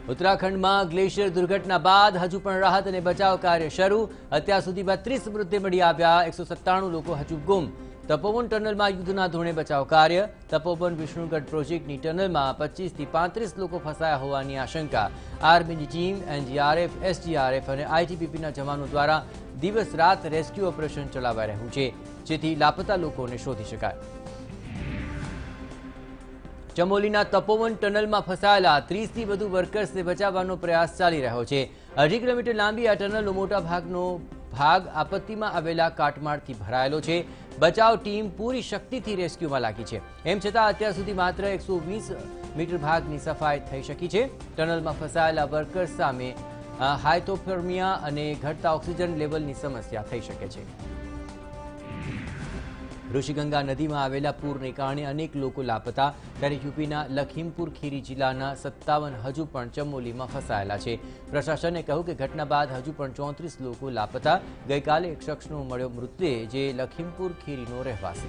उत्तराखंड में ग्लेशियर दुर्घटना बाद हजू पण राहत और बचाव कार्य शुरू। अत्यार सुधी 32 मृत्यु मळी आव्या। 197 लोग हजू गुम। तपोवन टनल में युद्धना धोरणे बचाव कार्य। तपोवन विष्णुगढ़ प्रोजेक्ट की टनल में 25 થી 35 लोग फसाया होवानी आशंका। आर्मी की टीम, एनडीआरएफ, एसडीआरएफ और आईटीबीपी जवानों द्वारा दिवस रात रेस्क्यू ऑपरेशन चलावाई रह्यु छे, जेथी लापता लोकोने शोधी शकाय। चमोलीना तपोवन टनल में फसायेला 30 થી વધુ વર્કર્સને બચાવવાનો પ્રયાસ ચાલી રહ્યો છે। 2.5 કિલોમીટર લાંબી આ ટનલનો મોટા ભાગનો ભાગ આપત્તિમાં આવેલા કાટમાળથી ભરાયેલો છે। બચાવ ટીમ પૂરી શક્તિથી રેસ્ક્યુમાં લાગી છે। એમ છતાં અત્યાર સુધી માત્ર 120 મીટર ભાગની સફાઈ થઈ શકી છે। ટનલમાં ફસાયેલા વર્કર્સ સામે હાઇપોથર્મિયા અને ઘટતા ઓક્સિજન લેવલની સમસ્યા થઈ શકે છે। ऋषिगंगा नदी में आवेला पूरने कारण अनेक लोग लापता। त्यारे यूपीना लखीमपुर खीरी जिल्लाना 57 हजू पण चमोली में फसायेला छे। प्रशासने कहू कि घटना बाद हजू पण 34 लोग लापता। गई काले एक शख्सनो मळ्यो मृतदेह, जे लखीमपुर खीरीनो रहेवासी।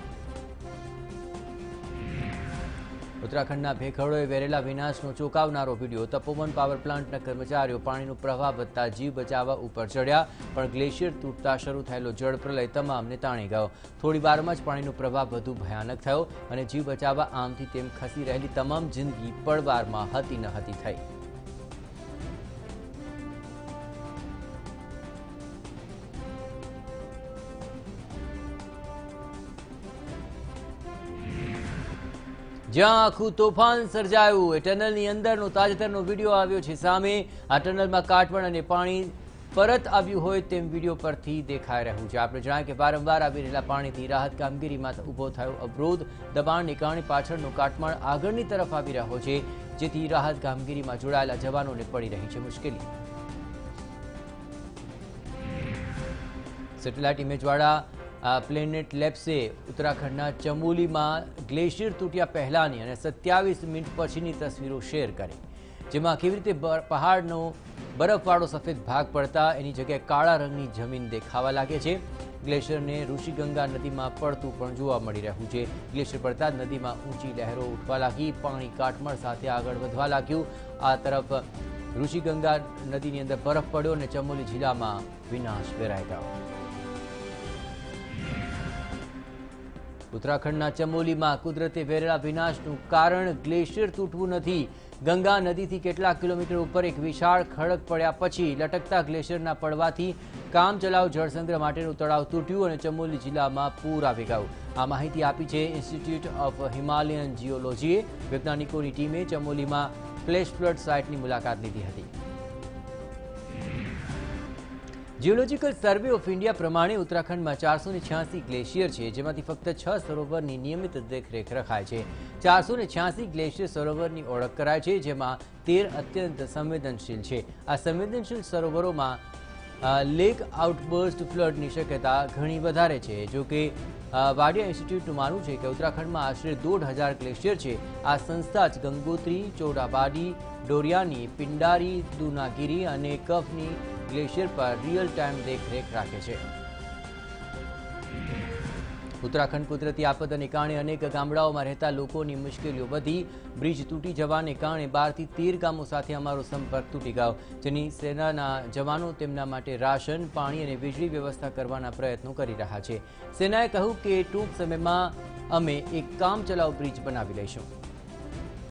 उत्तराखंडना भेखड़ोए वेरेला विनाशनो चौंकावनारो वीडियो। तपोवन पावर प्लांटना कर्मचारीओ पाणीनो प्रवाह વધતા जीव बचाववा उपर चढ़्या, पण ग्लेशियर तूटता शरू थयेलो जળ प्रलय तमामने ताणी गयो। थोड़ी वारमां ज पाणीनो प्रवाह વધુ भयानक थयो અને जीव बचाववा आमथी तेम खसी रहेली तमाम जिंदगी पळवारमां हती न हती थई। ज्यां आखू तोफान सर्जायु। टनलनी अंदरनो ताजेतरनो वीडियो आव्यो छे सामे। आ टनलमां काटवण अने पाणी परत आव्युं होय तेम वीडियो परथी देखाई रह्युं छे। आपणे जणाव्युं के वारंवार आवी रहेला पाणीथी राहत कामगीरीमां उभो थयो अवरोध। दबाणने कारणे पाछळनो काटमाळ आगळनी तरफ आवी રહ્યો છે, જેથી રાહત કામગીરીમાં જોડાયેલા જવાનોને પડી રહી છે મુશ્કેલી। સેટેલાઇટ ઇમેજવાળા प्लेनेट लेब्से उत्तराखंडना चमोली में ग्लेशियर तूट्या पहलानी और 27 मिनिट पछीनी तस्वीरों शेर करी, जेमां केवी रीते पहाड़नो बरफवाळो सफेद भाग पड़ता एनी जग्याए काळा रंगनी जमीन देखावा लागे छे। ग्लेशियर ने ऋषिगंगा नदी में पड़तुं पण जोवा मळी रह्युं छे। ग्लेशियर पड़ता नदी में ऊंची लहरों उठवा लागी। पाणी काटमाळ साथे आगळ वधवा लाग्युं। आ तरफ ऋषिगंगा नदीनी अंदर बरफ पड्यो अने चमोली जिल्लामां विनाश वेराई गयो। उत्तराखंडना चमोली में कुदरते वेरेला विनाशनु कारण ग्लेशियर तूटवुं नथी। गंगा नदीथी केटलाक किलोमीटर उपर एक विशाळ खडक पड्या पछी लटकता ग्लेशियरना पड़वाथी कामचलाउ जळसंग्रह माटेनुं तळाव तूट्युं अने चमोली जिल्लामां पूर आवी गयुं। आ माहिती आपी छे इंस्टिट्यूट ऑफ हिमालयन जियोलॉजीए। वैज्ञानिकोनी टीमे चमोलीमां फ्लेश फ्लड साइटनी मुलाकात लीधी हती। जियोलॉजिकल सर्वे ऑफ इंडिया प्रमाणे उत्तराखंड में 486 ग्लेशियर है, जेमांथी फक्त 6 सरोवरनी नियमित देखरेख रखाय छे। 486 ग्लेशियर सरोवरनी ओळख कराय छे, जेमां 13 अत्यंत संवेदनशील छे। आ संवेदनशील सरोवरों में लेक आउटबर्स्ट फ्लडनी शक्यता घणी वधारे छे। जो कि वाडिया इंस्टिट्यूटનું માનવું છે કે ઉત્તરાખંડમાં આશરે 1,500 ગ્લેશિયર છે। આ સંસ્થા જ ગંગોત્રી, ચોરાબાડી, ડોરિયાની, પિંડારી, દુનાગીરી અને કફની ગ્લેશિયર પર रियल टाइम देखरेख राखे छे। उत्तराखंड कुदरती आपदाने कारणे अनेक गामडाओमां रहता लोकोनी मुश्केलीओ वधी। ब्रिज तूटी जवाने कारणे 12 થી 13 गामों साथे अमारो संपर्क तूटी गयो, जेनी सेनाना जवानो तेमना माटे राशन, पाणी अने वीजળી व्यवस्था करवाना प्रयत्नो करी रह्या छे। सेनाए कह्युं के टूंक समयमां अमे एक कामचलाउ ब्रिज बनावी लईशुं।